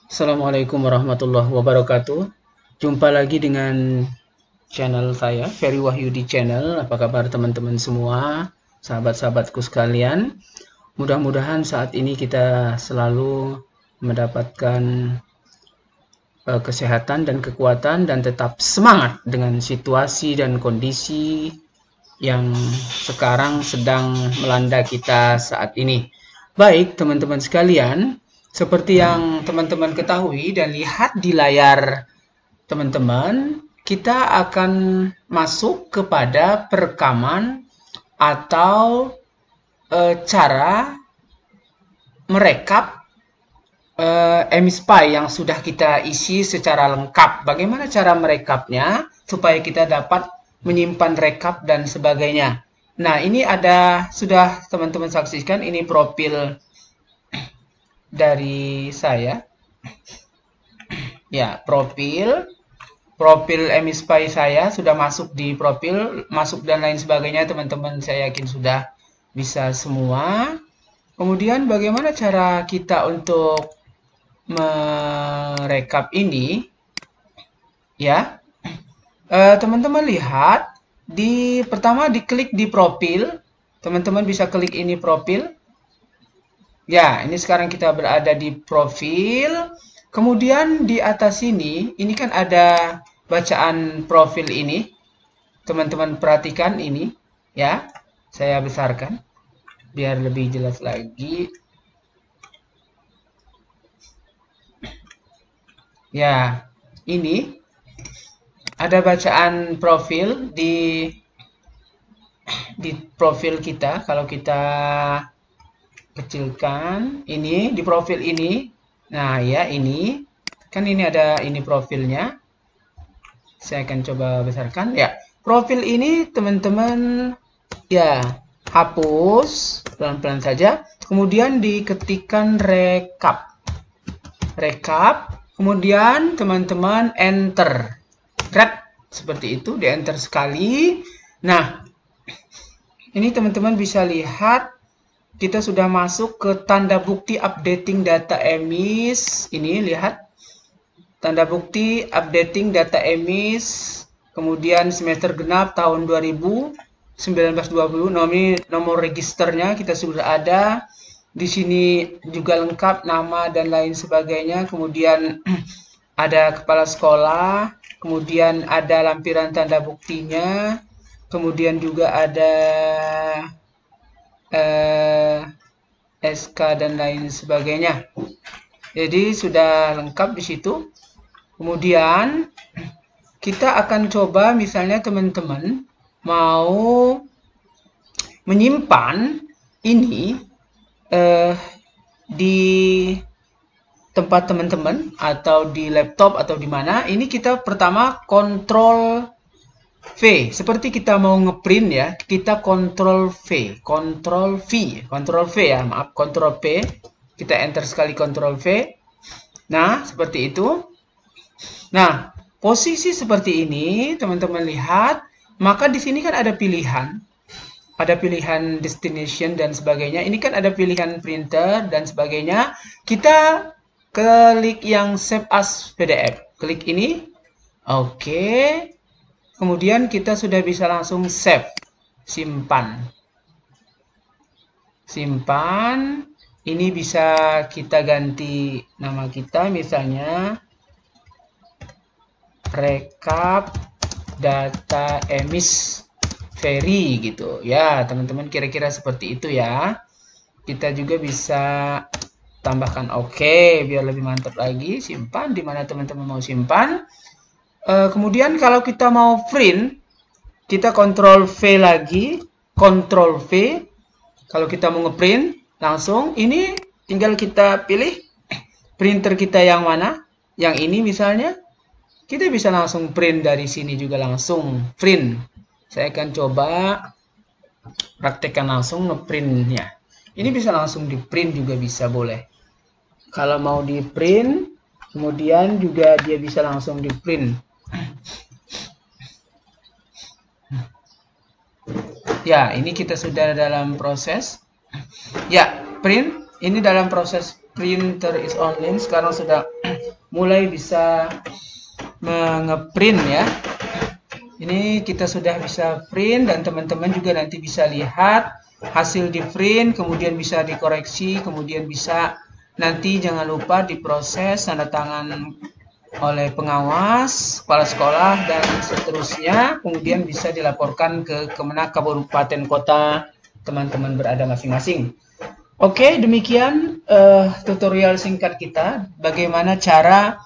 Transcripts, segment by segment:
Assalamualaikum warahmatullahi wabarakatuh. Jumpa lagi dengan channel saya, Ferry Wahyudi Channel. Apa kabar teman-teman semua, sahabat-sahabatku sekalian? Mudah-mudahan saat ini kita selalu mendapatkan kesehatan dan kekuatan dan tetap semangat dengan situasi dan kondisi yang sekarang sedang melanda kita saat ini. Baik, teman-teman sekalian, seperti yang teman-teman ketahui dan lihat di layar teman-teman, kita akan masuk kepada perekaman atau cara merekap MSPI yang sudah kita isi secara lengkap. Bagaimana cara merekapnya supaya kita dapat menyimpan rekap dan sebagainya. Nah, ini sudah teman-teman saksikan, ini profil dari saya. Ya, profil MSPI saya sudah masuk di profil, masuk dan lain sebagainya, teman-teman saya yakin sudah bisa semua. Kemudian bagaimana cara kita untuk merekap ini? Ya, teman-teman lihat pertama diklik di profil, teman-teman bisa klik ini profil. Ya, ini sekarang kita berada di profil. Kemudian di atas ini kan ada bacaan profil ini. Teman-teman perhatikan ini, ya. Saya besarkan biar lebih jelas lagi. Ya, ini ada bacaan profil di profil kita. Kalau kita kecilkan ini di profil ini, nah ya ini kan ini ada ini profilnya. Saya akan coba besarkan. Ya, profil ini teman-teman ya hapus pelan-pelan saja. Kemudian diketikkan rekap, kemudian teman-teman enter. Seperti itu, di enter sekali. Nah, ini teman-teman bisa lihat kita sudah masuk ke tanda bukti updating data emis. Ini lihat tanda bukti updating data emis, kemudian semester genap tahun 2019-20, nomor registernya kita sudah ada. Di sini juga lengkap nama dan lain sebagainya. Kemudian ada kepala sekolah, kemudian ada lampiran tanda buktinya, kemudian juga ada SK dan lain sebagainya. Jadi sudah lengkap di situ. Kemudian kita akan coba misalnya teman-teman mau menyimpan ini di tempat teman-teman atau di laptop atau di mana. Ini kita pertama kontrol V, seperti kita mau ngeprint ya, kita kontrol V ya, maaf, kontrol V, kita enter sekali kontrol V. Nah, seperti itu. Nah, posisi seperti ini, teman-teman lihat, maka di sini kan ada pilihan destination dan sebagainya. Ini kan ada pilihan printer dan sebagainya. Kita klik yang save as PDF, klik ini, oke. Kemudian kita sudah bisa langsung save, simpan. Ini bisa kita ganti nama kita, misalnya rekap data emis Ferry gitu ya, teman-teman, kira-kira seperti itu ya. Kita juga bisa tambahkan oke biar lebih mantap lagi. Simpan di mana teman-teman mau simpan. Kemudian kalau kita mau print, kita kontrol V lagi, kontrol V. Kalau kita mau ngeprint langsung, ini tinggal kita pilih printer kita yang mana, yang ini misalnya. Kita bisa langsung print dari sini juga, langsung print. Saya akan coba praktekkan langsung ngeprintnya. Ini bisa langsung di print juga bisa, boleh. Kalau mau di print, kemudian juga dia bisa langsung di print. Ya, ini kita sudah dalam proses. Ya, print. Ini dalam proses printer is online. Sekarang sudah mulai bisa ngeprint ya. Ini kita sudah bisa print dan teman-teman juga nanti bisa lihat hasil di print, kemudian bisa dikoreksi, kemudian bisa nanti jangan lupa diproses tanda tangan oleh pengawas, kepala sekolah dan seterusnya, kemudian bisa dilaporkan ke Kemenak Kabupaten Kota teman-teman berada masing-masing. Oke, demikian tutorial singkat kita bagaimana cara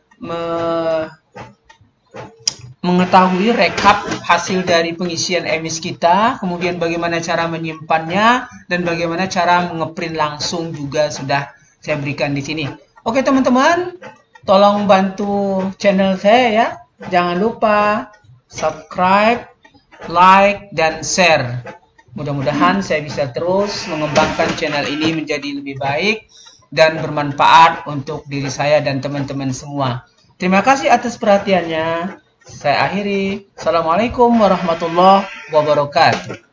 mengetahui rekap hasil dari pengisian emis kita, kemudian bagaimana cara menyimpannya, dan bagaimana cara ngeprint langsung juga sudah saya berikan di sini. Oke teman-teman, tolong bantu channel saya ya. Jangan lupa subscribe, like, dan share. Mudah-mudahan saya bisa terus mengembangkan channel ini menjadi lebih baik dan bermanfaat untuk diri saya dan teman-teman semua. Terima kasih atas perhatiannya. Saya akhiri. Assalamualaikum warahmatullahi wabarakatuh.